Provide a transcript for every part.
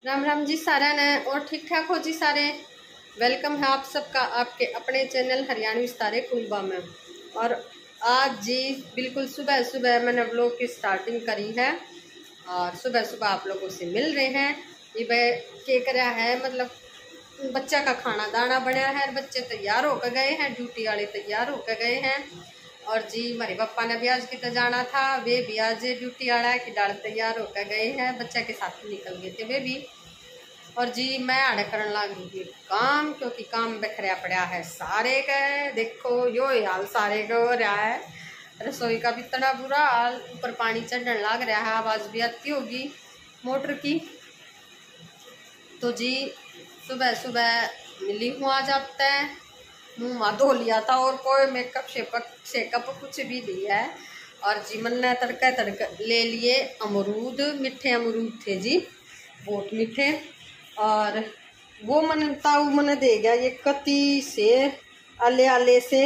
राम राम जी सारा ने और ठीक ठाक हो जी सारे। वेलकम है आप सबका आपके अपने चैनल हरियाणवी सितारे कुलबा में। और आज जी बिल्कुल सुबह सुबह मैंने व्लॉग की स्टार्टिंग करी है और सुबह सुबह आप लोगों से मिल रहे हैं। ये के करा है मतलब बच्चा का खाना दाना बनया है, बच्चे तैयार होकर गए हैं, ड्यूटी वाले तैयार होकर गए हैं। और जी हमारे पापा ने भी आज कितना जाना था, वे भी आज ड्यूटी वाला है कि डाल तैयार होकर गए हैं, बच्चा के साथ निकल गए थे वे भी। और जी मैं आड़े करने लग रही थी काम, क्योंकि काम बिखरा पड़ा है सारे का। देखो यो हाल सारे का हो रहा है, रसोई का भी इतना बुरा हाल, ऊपर पानी चढ़ने लग रहा है, आवाज़ भी आती होगी मोटर की। तो जी सुबह सुबह मिली हूँ आज आपते, मुँह मा धो लिया था और कोई मेकअप शेकअप कुछ भी नहीं है। और जी मन ने तड़का ले लिए अमरूद, मीठे अमरूद थे जी, बहुत मीठे। और वो मन ताऊ मन दे गया ये कती से आले आले से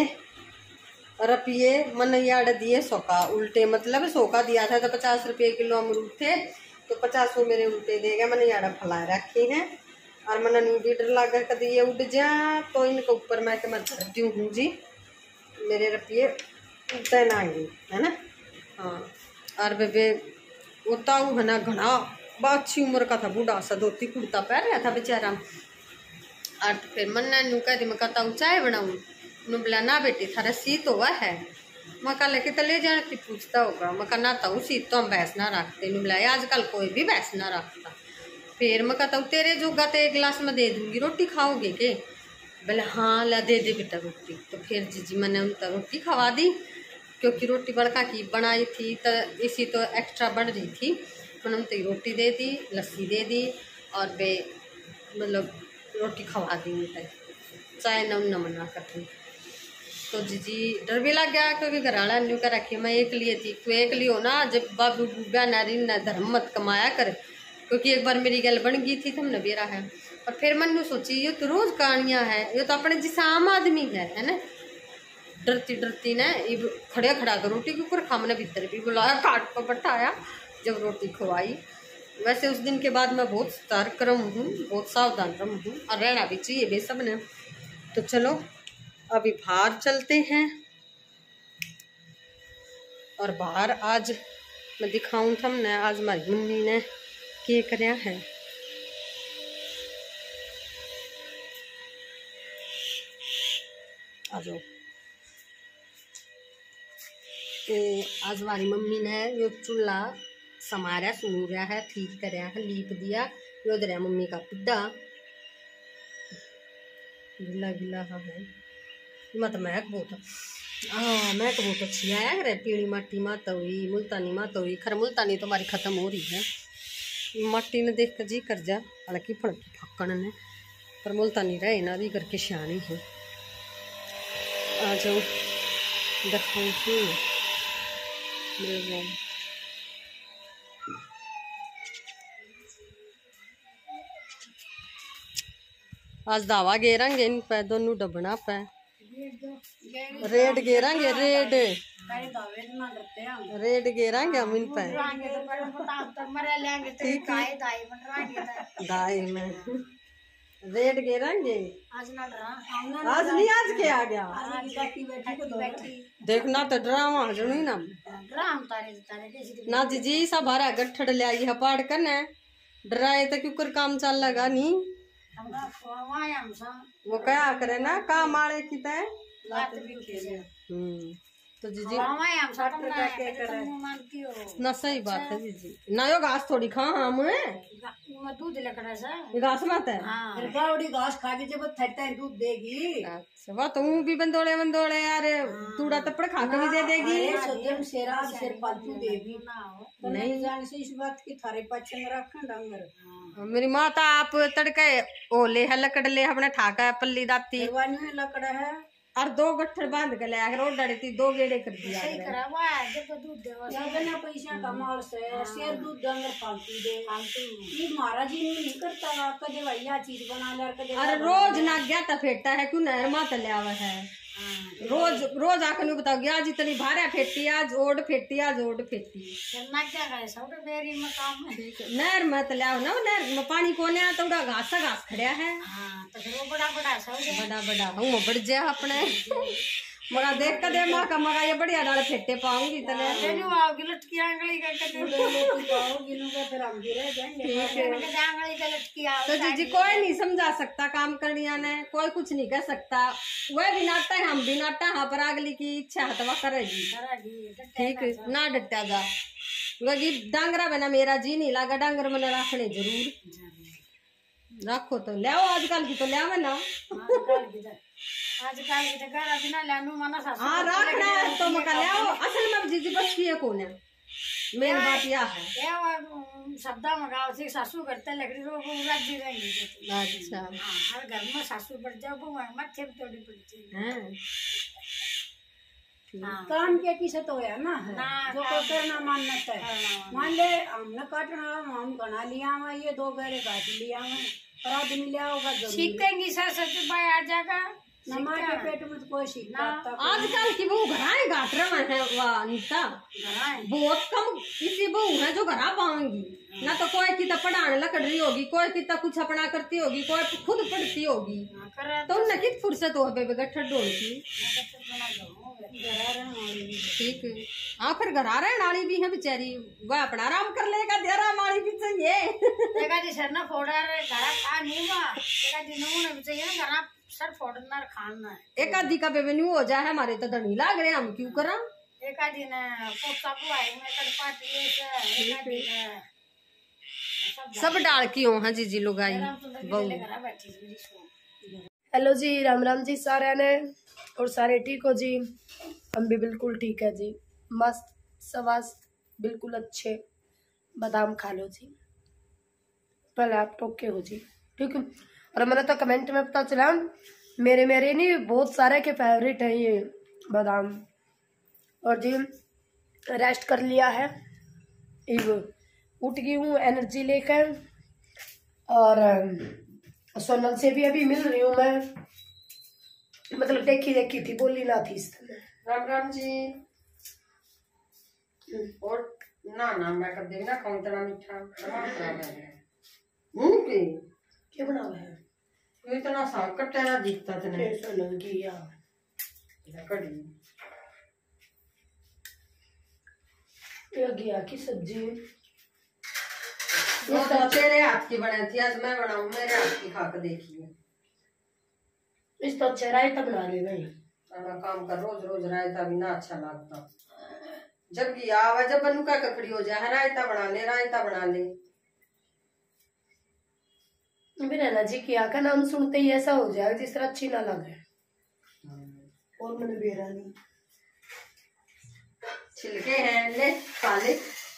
रुपये मन याड दिए 100 का उल्टे, मतलब 100 का दिया था तो 50 रुपये किलो अमरूद थे, तो 50 वो मेरे उल्टे दे गया, मैंने याड फैला रखे हैं। और मैंने न्यू डर लगा कर दिए उड़ जा, तो इनके ऊपर मैं के मैं धरती हूँ जी, मेरे रुपये उल्टे ना आएंगे है ना। हाँ और बेबे वो ताऊ है ना घना अच्छी उम्र का था, बूढ़ा सा धोती कुर्ता पहन रहा था बेचारा। और फिर मन नू कह दी मैं कहता हूँ चाय बनाऊँ, नू बोला ना बेटी थारा सीत हुआ है। मैं कहा लेके तो ले जाने पूछता होगा, मैं कहा ना ताऊ सीत तो हम भैंस ना रखते, नू बोला आजकल कोई भी भैंस ना रखता। फिर मैं कहता हूँ तेरे जोगा तो 1 गिलास में दे दूँगी, रोटी खाओगे के? बोले हाँ ला दे दे बेटा रोटी। तो फिर जी मैंने उनका रोटी खवा दी, क्योंकि रोटी बड़का की बनाई थी तो इसी तो एक्स्ट्रा बन रही थी। मैंने उनकी रोटी दे दी, लस्सी दे दी और बे मतलब रोटी खवा दी उनका, चाय न मना करती। तो जी डर भी लग गया, क्योंकि घर वाला न्यू कर रखी मैं एक लिए थी, तू एक लियो ना जब बाबू बुबा नारी न धर्म मत कमाया कर, क्योंकि एक बार मेरी गल बन गई थी तो हमने बेरा है। और फिर मैंने सोची ये तो रोज कहानियाँ है, ये तो अपने जिस आम आदमी है ना। डरती डरती ने खड़े खड़ा कर रोटी के ऊपर खामने भीतर भी बुलाया, काट पर बैठाया, जब रोटी खवाई। वैसे उस दिन के बाद मैं बहुत सतर्क हूँ, बहुत सावधान हूँ और रहना भी चाहिए वे सब ने। तो चलो अभी बाहर चलते हैं, और बाहर आज मैं दिखाऊँ था हमने आज हमारी मम्मी ने के करया है। आ जाओ। आज हमारी मम्मी ने यो चूल्हा समारा सूर्या है, ठीक करया है, लीप दिया, यो दरिया मम्मी का पिड्डा गिला गिला है, मत महक बहुत महक बहुत अच्छी आया है। पीली माटी माता हुई, मुल्तानी माता हुई, खर मुल्तानी तो हमारी खत्म हो रही है, माटी ने देख कर जी कर जा, हालांकि फड़की फक्कन ने, पर मुल्तानी रहे ना भी करके सियानी है। आ जाओ दिखाऊँ आज दावा गेरांगे इन पे दोनों डबना पे, रेड गेरांगे, रेड गेरांगे हम इन पे, ठीक है दाई में रेड गेरांगे। आज नहीं आज के आ गया देखना तो ड्रामा नहीं ना जी सब बारह गठड़ ले आई है पाड़ करने, डराए तो क्यों काम चल लगा नहीं, वो क्या करे ना काम आड़े की तय। तो जीजी ना सही बात है जीजी, ना यो घास थोड़ी खा हम दूध घास मत है घास खा के जब दूध देगी। अच्छा वह तो भी बंदोले बंदोले यार तूड़ा तपड़ खा के भी दे देगी, शेर पालतू देगी नहीं जाने से इस बात की थारे पाछे में रखा डंगर। मेरी माता आप तड़के ओले है लकड़ ले अपने ठाका पल्ली दाती लकड़ है और 2 गट्ठर बांध के ले रोड डरती 2 गेड़े कर दिया पैसा कमाल से शेर दूध डंगर पालतू दे ये महाराज जी नहीं करता कदे भैया चीज बना ले कदे। अरे रोज ना गया था फेटा है क्यों नहर मात ले आवा है रोज रोज आकर नहीं बताओगी आज इतनी भारे फेंटी, आज ओड फेंटी, आज ओड फेंटी। करना क्या करे सब बेरी में काम है। नहर मत लाओ ना, नहर में पानी कोने आ तो घास घास खड़िया है। हाँ तो फिर वो बड़ा बड़ा सब बड़ा बड़ा हूँ बढ़ जा अपने मगा देख कर दे माँ का मगा ये बढ़िया डाल फेंटे पाऊंगी तले तेनु आओगी लटकी आंगली का पाऊंगी नुका फिर हम भी रह जाएंगे आंगली का लटकी आओ। तो जीजी कोई नहीं समझा सकता काम करनिया ने, कोई कुछ नहीं कर सकता। वह भी नाटा है हम भी नाटा, हाँ पर अगली की इच्छा है तो वह करेगी। ठीक ना डटा जा लगी डांगरा बना मेरा जी नहीं लगा, डांगर मैंने रखने जरूर रखो तो ले आजकल की तो ले ना आजकल की जगह बिना लानू माना सासू हाँ रखना है तो मका ले आओ। असल में जीजी बस किए कौन है, मेन बात यह है शब्दा मगाओ से सासू करते लकड़ी रो वो राज्य रहेंगे। अच्छा हर घर में सासू बढ़ जाओ वो मत थोड़ी पड़ती है। काम के किसे तो है ना जो को करना मानना है। मान ले हमने काटना हम बना लिया हुआ ये 2 गहरे काट लिया हुआ पर आदमी लिया होगा सीखेंगी सर सच भाई आ जाएगा नमाज के पेट में तो कोई सीखता। आजकल की बहू घराए घाट रहा है अनीता, बहुत कम किसी बहू है जो घरा पाऊंगी ना तो कोई की पढ़ाने लकड़ रही होगी, कोई की कुछ अपना करती होगी, कोई खुद पढ़ती होगी तो उन्हें किस फुर्सत हो गठर डोल की। ठीक है हाँ फिर घरा रहे नाली भी है बेचारी, वह अपना आराम कर लेगा देरा माली भी चाहिए सरना फोड़ा घरा खा नहीं हुआ चाहिए घरा सर फोड़ना खाना है। एक आधी का बेबेन्यू हो जाए हमारे तो धनी लाग रहे हम क्यों करा। एक आधी ने सब डाल की हो हाँ जीजी लोग आई हेलो जी राम राम जी सारे ने और सारे ठीक हो जी। हम भी बिल्कुल ठीक है जी, मस्त स्वास्थ्य बिल्कुल अच्छे। बादाम खा लो जी, पहले आप टोके हो जी ठीक है। और मैंने तो कमेंट में पता चला मेरे नहीं बहुत सारे के फेवरेट है ये बादाम। और जी रेस्ट कर लिया है, उठ गई हूँ एनर्जी लेकर और सोनल से भी अभी मिल रही हूँ मैं, मतलब देखी देखी थी बोली ना थी इस तरह। राम राम जी। और ना ना मैं कर देना खाऊं तेरा मीठा मुंह पे क्या बना हुआ है तो इतना सांप कट्टा दिखता था ना सोनल की या कड़ी गया की सब्जी वो तो तेरे हाथ की बनी थी, आज मैं बनाऊं मेरे हाथ की खा कर देखिए। इस तो अच्छा रायता बना ले भाई, काम कर रोज रोज रायता भी ना अच्छा लगता। जब गया आवा जब बनू का ककड़ी हो जाए रायता बना ले रायता बना ले। बिना जी किया का नाम सुनते ही ऐसा हो जाएगा जिस तरह अच्छी ना लगे। और मैंने बेरा नहीं छिलके हैं ले काले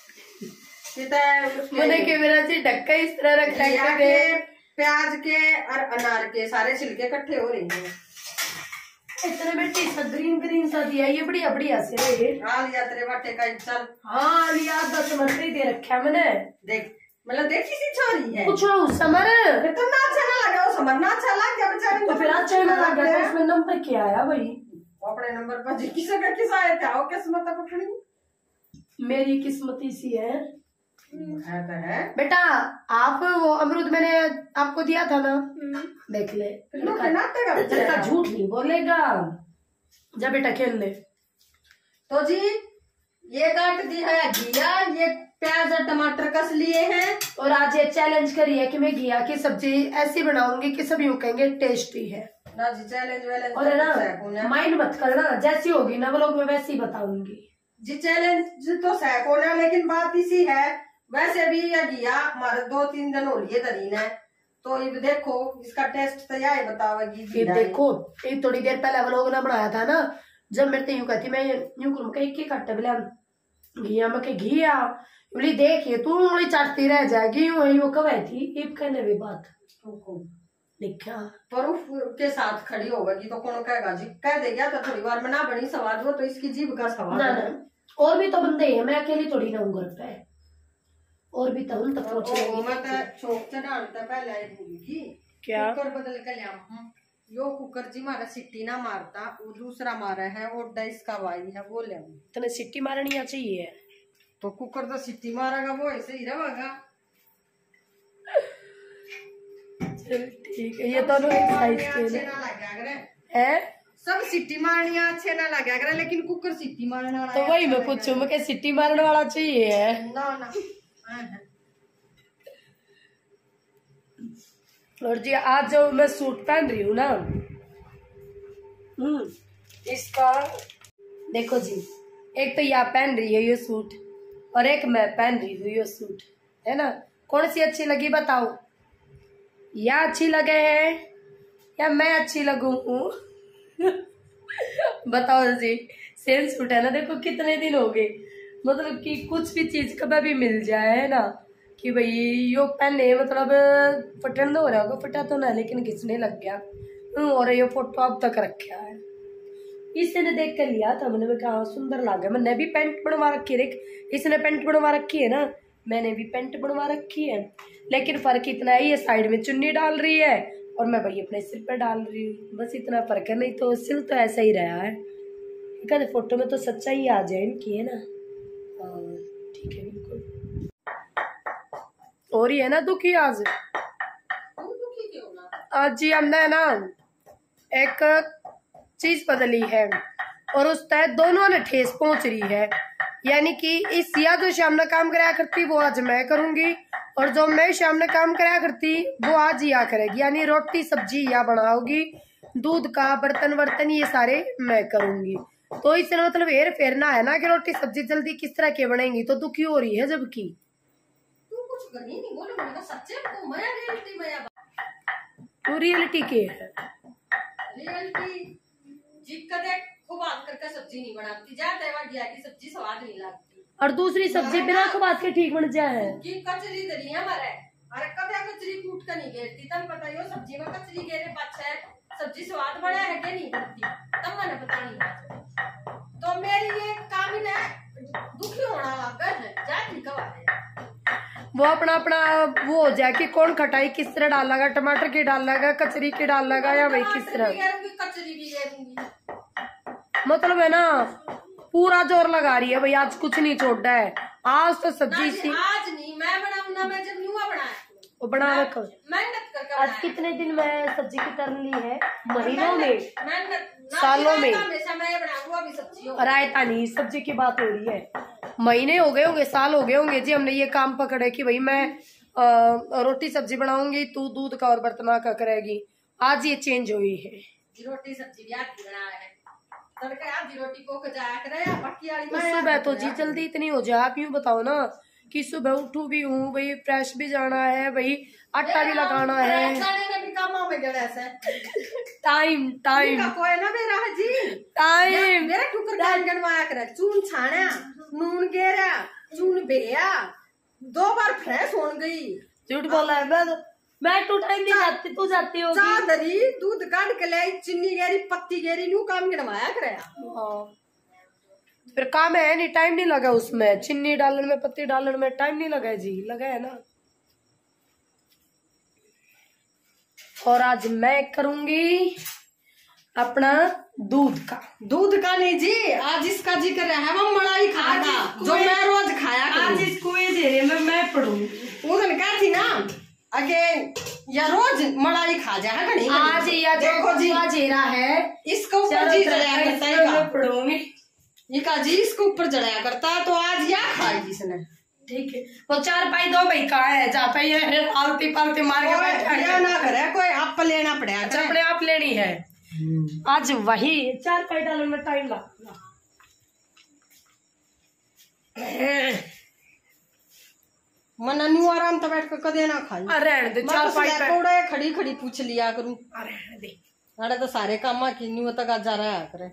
मैंने के मेरा जी ढक्का इस तरह रखा है प्याज के और अनार के सारे छिलके इकट्ठे हो रहे हैं। इतने बेटी ग्रीन ग्रीन सा दिया ये बढ़िया बढ़िया से हाँ लिया तेरे बाटे का चल। हाँ लिया 10 मिनट ही दे रखा मैंने। देख मतलब देखी सी छोरी है कुछ समर तुम ना अच्छा ना लगा वो समर ना अच्छा लग गया बेचारे तो फिर अच्छा ना लगा तो उसमें नंबर क्या आया भाई अपने नंबर पर किसी का किस आया था वो किस्मत पकड़ी मेरी किस्मत इसी है तो है बेटा। आप वो अमरूद मैंने आपको दिया था ना देख ले लड़का झूठ नहीं बोलेगा। जा बेटा खेल ले। तो जी ये काट दी है घिया, ये प्याज और टमाटर कस लिए हैं और आज ये चैलेंज करी है कि मैं घिया की सब्जी ऐसी बनाऊंगी कि सब यूं कहेंगे टेस्टी है ना जी। चैलेंज वैलेंज और ना माइंड मत करना, जैसी होगी ना व्लॉग में वैसी बताऊंगी जी। चैलेंज तो सैक होना लेकिन बात इसी है वैसे भी ये घिया हमारे 2-3 दिन हो लिए दरीन है तो ये देखो इसका टेस्ट तो यही बतावेगी। ये देखो एक थोड़ी देर पहले व्लॉग ना बनाया था ना जब मेरे यूं कहती मैं यूं करूँ कहीं काटे बोले घिया में के घिया बोली देखिए तू उंगली चाटती रह जाएगी वही वो कब थी ईब कहने भी बात लिखा प्रूफ के साथ खड़ी होगी तो कौन कहेगा जी कह देगा तो थोड़ी बार में ना बनी सवाल वो तो इसकी जीभ का सवाल है। और भी तो बंदे हैं, मैं अकेली थोड़ी ना हूँ घर पे, और भी तो हम तो पूछ रहे हैं। मैं तो चौक चढ़ाने तो पहले भूल गई क्या कर बदल के लिया यो कुकर जी मारा सिट्टी ना मारता, वो दूसरा मारा है और डाइस का भाई है वो ले। तने सिट्टी मारनी चाहिए तो कुकर तो सिट्टी मारेगा वो ऐसे ही रहेगा। चल ठीक है, ये दोनों एक साइज के हैं। सब सिट्टी मारनी अच्छे ना लगा करे, लेकिन कुकर सिट्टी मारने वाला तो वही मैं पूछूं, मैं क्या सिट्टी मारने वाला चाहिए ना ना। और जी आज जो मैं सूट पहन रही हूँ ना, इसका देखो जी, एक तो यह पहन रही है ये सूट और एक मैं पहन रही हूँ ये सूट, है ना। कौन सी अच्छी लगी बताओ, या अच्छी लगे है या मैं अच्छी लगू हूँ? बताओ जी, सेम सूट है ना। देखो कितने दिन हो गए, मतलब कि कुछ भी चीज कभी भी मिल जाए, है ना, कि भाई यो पहने मतलब फटन तो हो रहा होगा, फटा तो ना लेकिन घिसने लग गया। और ये फोटो अब तक रखा है, इसने देख कर लिया था, मैंने कहा सुंदर लगा। मैंने भी पैंट बनवा रखी है, इसने पैंट बनवा रखी है ना, मैंने भी पैंट बनवा रखी है, लेकिन फर्क इतना है ये साइड में चुन्नी डाल रही है और मैं भाई अपने सिर पे डाल रही हूँ, बस इतना फर्क है। नहीं तो सिल तो ऐसा ही रहा है। कहते फोटो में तो सच्चाई आ जाए इनकी, है ना। ठीक है बिल्कुल। और ये है ना दुखी आज जी हमने ना एक चीज बदली है और उस तहत दोनों ने ठेस पहुंच रही है, यानी कि इस या जो शाम ने काम कराया करती वो आज मैं करूंगी और जो मैं शाम ने काम कराया करती वो आज या करेगी, यानी रोटी सब्जी या बनाओगी, दूध का बर्तन वर्तन ये सारे मैं करूंगी। तो इससे मतलब हेर फेरना है ना कि रोटी सब्जी जल्दी किस तरह के बनेंगी, तो दुखी हो रही है। जबकि तो रियलिटी के है, रियलिटी जीप का देख खुबात करके सब्जी नहीं बनाती, जाते गया की सब्जी स्वाद नहीं लगती, और दूसरी सब्जी बिना खुबात के ठीक बन जाए कि कचरी दरी हमारे। अरे कभी कचरी कूट कर नहीं घेरती, तब पता यो सब्जी में कचरी घेरे पाछे सब्जी स्वाद बना है कि नहीं बनती, तब मैंने पता नहीं। तो मेरी ये काम ही ना दुखी होना लगा है, जाती कब वो अपना अपना वो हो जाए कि कौन खटाई किस तरह डालेगा, टमाटर की डालेगा, कचरी की डालेगा, या भाई किस तरह कचरी भी घेरूंगी। मतलब है ना पूरा जोर लगा रही है भाई, आज कुछ नहीं छोड़ा है, आज तो सब्जी सी आज नहीं मैं बनाऊंगा, मैं जब नुआ बनाया वो बना रखो। मेहनत करके आज कितने दिन में सब्जी की तरन ली है, महीनों में, सालों में, और रायता नहीं सब्जी की बात हो रही है, महीने हो गए होंगे, साल हो गए होंगे जी हमने ये काम पकड़े कि भाई मैं रोटी सब्जी बनाऊंगी, तू दूध का और बर्तन का करेगी। आज ये चेंज हुई है, रोटी सब्जी भी आज बनाया है, तड़का आज रोटी को जाया करे बाकी वाली सुबह तो जी जल्दी इतनी हो जाए। आप यूँ बताओ ना कि सुबह उठू भी हूँ भाई, फ्रेश भी जाना है भाई, आटा भी लगाना है, टाइम टाइम कोई ना मेरा जी टाइम मेरा कुकर काम गणवाया करे, चून छाना नून गेरा चून बेया 2 बार फ्रेश हो गई। झूठ बोला है, मैं टू टाइम नहीं जाती, तू जाती होगी। चादरी दूध काट के ले, चीनी गेरी पत्ती गेरी नू काम गणवाया करे, फिर काम है नहीं, टाइम नहीं लगा उसमें, चीनी डालने में पत्ती डालने में टाइम नहीं लगा जी, लगा है ना। और आज मैं करूंगी अपना दूध का नहीं जी, आज इसका जिक्र है, वो मलाई खाना जो मैं रोज खाया करूं। आज इसको ये में मैं पढ़ूंगी, वो दिन कहा थी ना आगे या रोज मलाई खा जाए घड़ी। आज या देखो जी जेरा है इसके ऊपर जी जलाया करता है, पढ़ूंगी ये का जी इसके ऊपर जलाया करता है, तो आज या खाएगी इसने। ठीक है, वो 4 पाई 2 भाई कहा है जाता ही है, आलती पालती मार के बैठा ना करे कोई आप लेना पड़ेगा, अपने आप लेनी है। आज वही 4 पाई डालने में टाइम लगेगा। मना न्यू आराम तो बैठ कर कदे ना खाई, रहने दे 4 पाई पे खड़ी खड़ी पूछ लिया करूं, रहने दे, अरे तो सारे काम की न्यू तक जा रहा है करे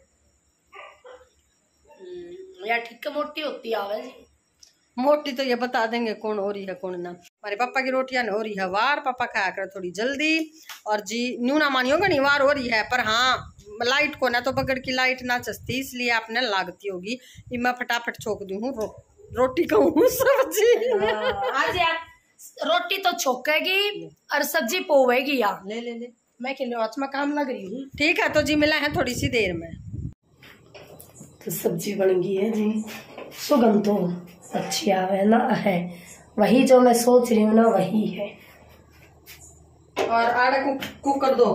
यार। ठीक है, मोटी होती आवे जी, मोटी तो ये बता देंगे कौन हो रही है कौन ना। हमारे पापा की रोटियां हो रही है वार, पापा खाया कर थोड़ी जल्दी, और जी न्यू ना मानियो नहीं वार हो रही है, पर हाँ लाइट को ना तो बगड़ की लाइट ना चस्ती, इसलिए आपने लागती होगी। मैं फटाफट छोक दी हूँ रोटी कहूँ सब्जी। आज यार रोटी तो छोकेगी और सब्जी पोवेगी यार, ले मैं खेलो आज में काम लग रही हूँ। ठीक है तो जी मिला है थोड़ी सी देर में। तो सब्जी बन गई है जी, सुगंध तो अच्छी आवे ना है, वही जो मैं सोच रही हूँ ना वही है। और आड़ा कुकर दो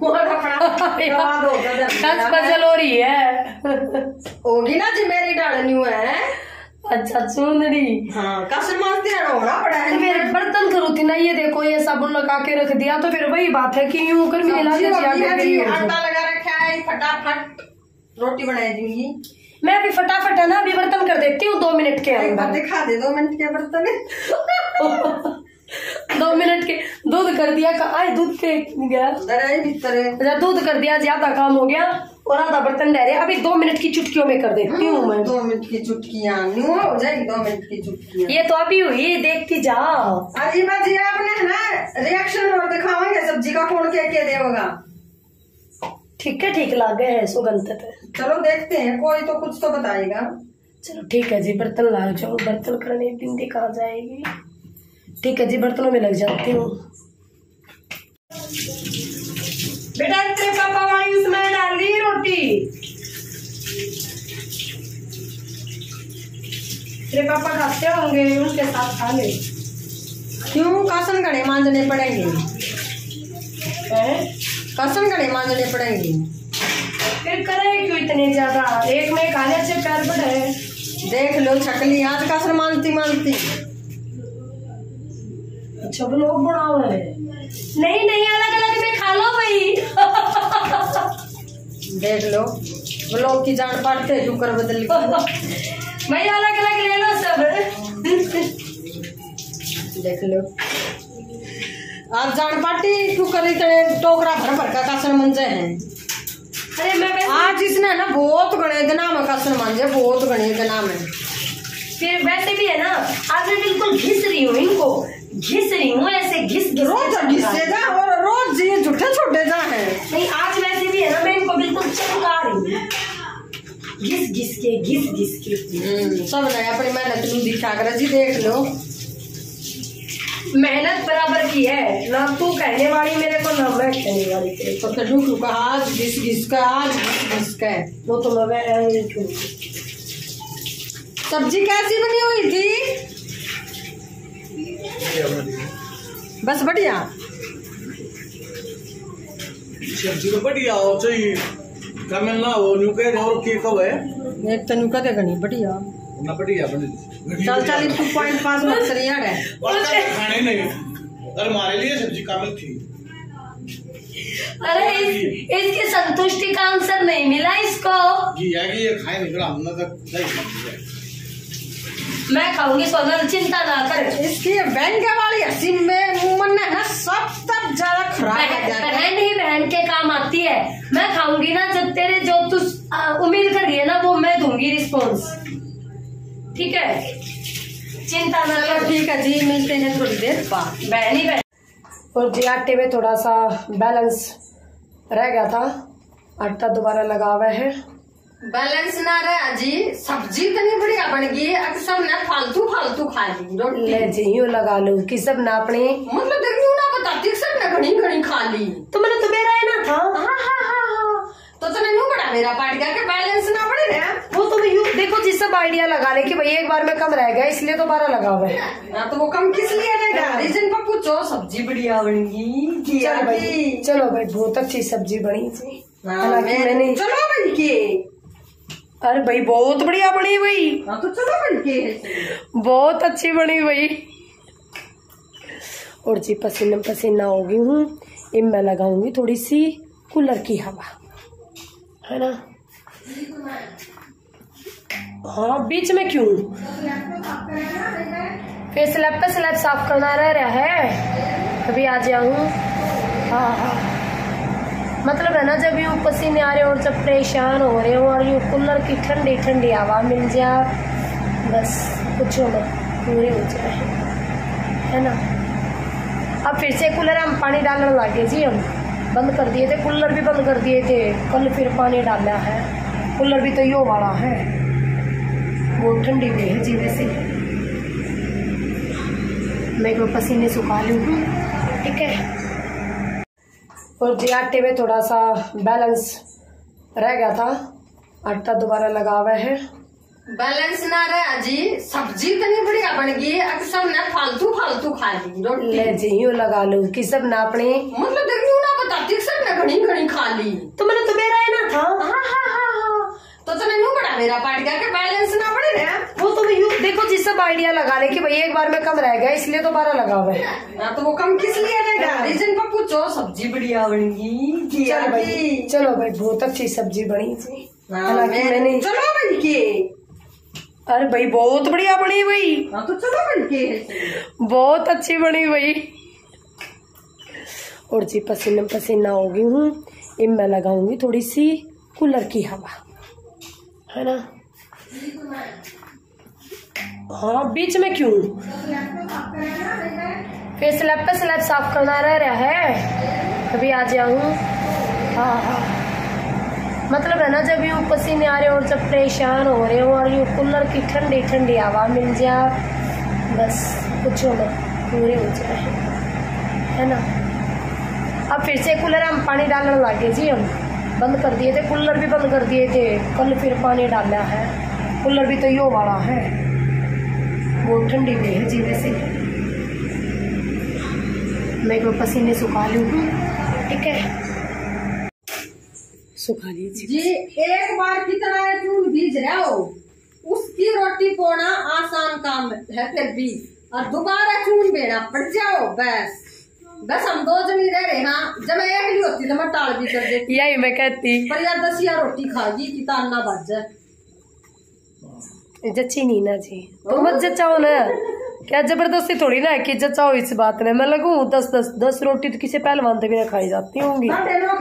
10 बजे हो रही है होगी ना जी मेरी डालनी है। अच्छा चुनरी, हाँ कसर मारती होना पड़ा है। तो मेरे बर्तन करो थी ना, ये देखो ये साबुन लगा के रख दिया तो फिर वही बात है कि यूं कर मिला आटा लगा रखा है, फटाफट रोटी बनाई दूंगी मैं। अभी फटाफट है ना, अभी बर्तन कर देती हूँ 2 मिनट के अंदर। दिखा दे 2 मिनट के बर्तन 2 मिनट के। दूध कर दिया, आए दूध के गया भीतर, दूध कर दिया, ज्यादा काम हो गया और आधा बर्तन रह रहे। अभी 2 मिनट की चुटकियों में कर देती हूँ मैं। 2 मिनट की चुटकियाँ हो जाएगी, 2 मिनट की चुटकियाँ। ये तो अभी हुई, देखती जाओ। अजीबा जी आपने ना रिएक्शन और दिखावांगे सब्जी का, कौन क्या देगा। ठीक है, ठीक लागे है सुगंध। चलो देखते हैं, कोई तो कुछ तो बताएगा। चलो ठीक है जी, बर्तन लाग जाओ। बर्तन करने बिंदी कहाँ जाएगी। ठीक है जी, बर्तनों में लग जाती हूँ। बेटा तेरे पापा वहीं उसमें डाल दी रोटी। तेरे पापा खाते होंगे, उनके साथ खा ले। क्यों कासन घड़े मांजने पड़ेंगे, कासन घड़े मांजने पड़ेंगे। फिर करे क्यों इतने ज्यादा, एक में खाने से प्यार बढ़े। देख लो छकली आज कासन मानती मानती। अच्छा लोग बनाओ है, नहीं नहीं अलग अलग में खा लो भाई। देख लो लोग की जान पाटते टुकर बदल भाई, अलग अलग ले लो सब। देख लो आज जान पाटी टुकर इतने टोकरा भर भर का कासन मंजे हैं। अरे मैं आज इसने ना बहुत गणे दिना में कासन मांजे, बहुत गणे दिना में। फिर वैसे भी है ना, आज मैं बिल्कुल घिस रही हूँ इनको, घिस रही हूँ ऐसे घिस रोज घिसे जा और रोज ये झूठे छोटे जा है। नहीं आज वैसे भी है ना, मैं इनको बिल्कुल चमका रही हूँ, घिस घिस के। सब ने अपनी मेहनत में दिखा कर जी देख लो, मेहनत बराबर की है ना। तू कहने वाली मेरे को, ना मैं कहने वाली तेरे को। तो रुक आज घिस घिस का, आज घिस का वो तो मैं सब्जी कैसी बनी हुई थी? बस बढ़िया सब्जी तो बढ़िया हो चाहिए, कम ना हो न्यू कह रहे और केक है एक तो न्यू कह गनी बढ़िया ना बढ़िया बने। चल 2.5 मत यार है और खाने नहीं, अरे हमारे लिए सब्जी कामिल थी। अरे इसकी संतुष्टि का आंसर नहीं मिला इसको। ये खाए निकला हमने तक मैं खाऊंगी सोनल, चिंता ना कर। इसकी व्यंग्य वाली हंसी में मुंह में ना सब तब ज्यादा खराब बहन ही बहन के काम आती है। मैं खाऊंगी ना, जब तेरे जो तू उम्मीद कर रही है ना वो मैं दूंगी रिस्पॉन्स। ठीक है, चिंता ना कर। ठीक है जी, मिलते हैं थोड़ी देर बाद। बहन ही बहन। और जी आटे में थोड़ा सा बैलेंस रह गया था, आटा दोबारा लगा हुआ है। बैलेंस ना रहा जी, सब्जी इतनी बढ़िया बन गई, सब ने फालतू फालतू खा ली रोटी। ले जी यूँ लगा लो कि सब ना अपने मतलब देखियो ना बताती, सब ने घनी घनी खा ली। तो मैंने तो मेरा है ना था। हाँ तो तने न्यू बड़ा मेरा पार्ट गया कि बैलेंस ना बढ़े रहा। वो तो यूँ देखो जी, सब आइडिया लगा ले कि भाई एक बार में कम रह गया इसलिए दोबारा लगा हुआ है। तो वो कम किस लिए रहेगा, रीजन पर पूछो। सब्जी बढ़िया बन गई। चलो भाई बहुत अच्छी सब्जी बनी थी। मैंने चलो बन के, अरे भाई बहुत बढ़िया बनी भाई। हाँ तो चलो बन के, बहुत अच्छी बनी भाई। और जी पसीना पसीना हो गई हूँ, इन मैं लगाऊंगी थोड़ी सी कूलर की हवा, है ना। हाँ बीच में क्यों, फिर स्लैब पे स्लैब साफ करना रह रहा है, अभी आ जाऊँ। हाँ मतलब है ना, जब यूँ पसीने आ रहे हो और जब परेशान हो रहे हो और यूँ कूलर की ठंडी ठंडी हवा मिल जाए, बस कुछ ना पूरे हो जाए, है ना। अब फिर से कूलर हम पानी डालने लगे जी, हम बंद कर दिए थे, कूलर भी बंद कर दिए थे, कल फिर पानी डाला है। कूलर भी तो यो वाला है, वो ठंडी हुई है जी। वैसे मैं को पसीने सुखा लूँ, ठीक है। और जी आटे में थोड़ा सा बैलेंस रह गया था, आटा दोबारा लगा हुआ है। बैलेंस ना रहे जी, सब्जी इतनी बढ़िया बन गई, अब सब ने फालतू फालतू खा ली रोटी। ले जी यूँ लगा लो कि सब ना अपने मतलब देखियो ना बताती सब ने घनी घनी खा ली। तो मैंने तो मेरा है ना था। हाँ। तो तने यूँ बड़ा मेरा पाट गया कि बैलेंस ना बढ़े रहे। वो तो यूँ देखो जी सब आइडिया लगा ले कि भाई एक बार में कम रह गया इसलिए दोबारा लगा हुआ है। तो वो कम किस लिए रहेगा, रीजन पर पूछो। सब्जी बढ़िया बन गई। चलो भाई बहुत अच्छी सब्जी बनी थी। मैंने चलो बन के, अरे भाई बहुत बढ़िया बनी भाई। तो चलो बन के, बहुत अच्छी बनी भाई। और जी पसीना पसीना हो गई हूँ, अब मैं लगाऊंगी थोड़ी सी कूलर की हवा, है ना। हाँ बीच में क्यों, फिर स्लैब पे स्लैब साफ करना रह रहा है, अभी आ जाऊँ। हाँ मतलब है ना, जब यूँ पसीने आ रहे हो और जब परेशान हो रहे हो और यूँ कूलर की ठंडी ठंडी हवा मिल जाए, बस कुछ ना पूरे हो जाए, है ना। अब फिर से कूलर हम पानी डालने लगे जी, हम बंद कर दिए थे, कूलर भी बंद कर दिए थे, कल फिर पानी डाला है। कूलर भी तो यो वाला है, वो ठंडी भी है जी। वैसे मैं को पसीने सुखा लूँ, ठीक है, सुखा लीजिए जी। एक बार कितना चून बीज रहे हो, उसकी रोटी पोना आसान काम है फिर भी, और दोबारा चून बेना पड़ जाओ, बस हम दो जनी रह रहे। हाँ जब मैं एक ही होती तो मैं टाल भी कर देती, यही मैं कहती, पर यार 10 रोटी खागी कि ताना बच जाए। जच्ची नहीं ना जी, तो मत जचाओ ना, क्या जबरदस्ती थोड़ी ना है कि जचाओ इस बात में। मैं लगूं 10 रोटी तो किसी पहलवान तक भी खाई जाती होंगी।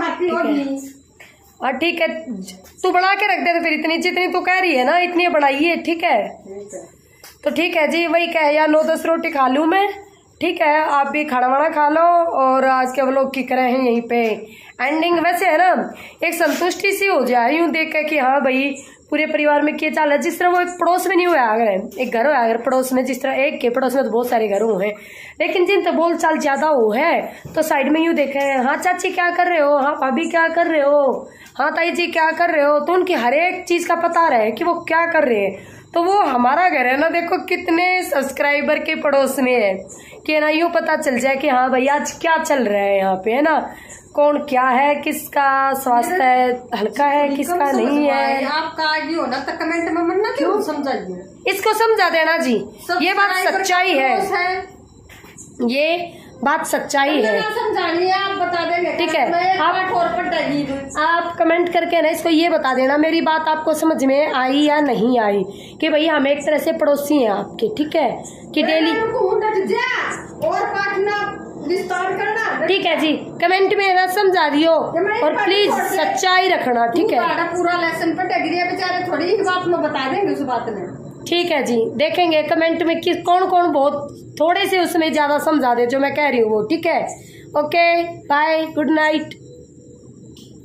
हाँ ठीक है, तू बढ़ा के रख दे तो फिर इतनी जितनी तू कह रही है ना इतनी बढ़ाइए, ठीक है। तो ठीक है जी, वही कहे या 9-10 रोटी खा लूँ मैं, ठीक है। आप भी खाना वाना खा लो, और आज के व्लॉग की करे हैं यहीं पे एंडिंग। वैसे है ना, एक संतुष्टि सी हो जाए यूँ देख के कि हाँ भाई पूरे परिवार में क्या चाल है। जिस तरह वो एक पड़ोस में नहीं हुआ, अगर एक घर हुआ अगर पड़ोस में, जिस तरह एक के पड़ोस में तो बहुत सारे घर हुए हैं, लेकिन जिन तो बोल चाल ज्यादा हो है तो साइड में यूँ देखे, हाँ चाची क्या कर रहे हो, हाँ भाभी क्या कर रहे हो, हाँ ताई जी क्या कर रहे हो, तो उनकी हर एक चीज का पता रहे कि वो क्या कर रहे हैं। तो वो हमारा घर है ना, देखो कितने सब्सक्राइबर के पड़ोस में है कि ना यूँ पता चल जाए कि हाँ भाई आज क्या चल रहा है यहाँ पे, है ना, कौन क्या है, किसका स्वास्थ्य हल्का है, किसका नहीं है। आपका आगे हो ना तो कमेंट में मत ना क्यों समझाइए, इसको समझा देना जी, ये बात सच्चाई है, ये बात सच्चाई है, समझानी है, आप बता देंगे, ठीक है। आप कमेंट करके ना इसको ये बता देना मेरी बात आपको समझ में आई या नहीं आई, कि भाई हम एक तरह से पड़ोसी हैं आपके, ठीक है, कि डेली और काटना विस्तार करना, ठीक है जी। कमेंट में ना समझा दियो, और प्लीज सच्चाई रखना, ठीक है। पूरा लेसन पर डगरिया बेचारे थोड़ी ही बात में बता देंगे उस बात में, ठीक है जी। देखेंगे कमेंट में किस कौन कौन बहुत थोड़े से उसमें ज्यादा समझा दे जो मैं कह रही हूँ वो, ठीक है। Okay bye, good night.